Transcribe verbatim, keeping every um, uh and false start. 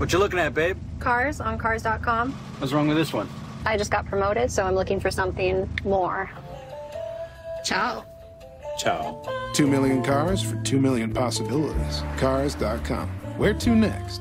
What you looking at, babe? Cars on cars dot com. What's wrong with this one? I just got promoted, so I'm looking for something more. Ciao. Ciao. Two million cars for two million possibilities. Cars dot com. Where to next?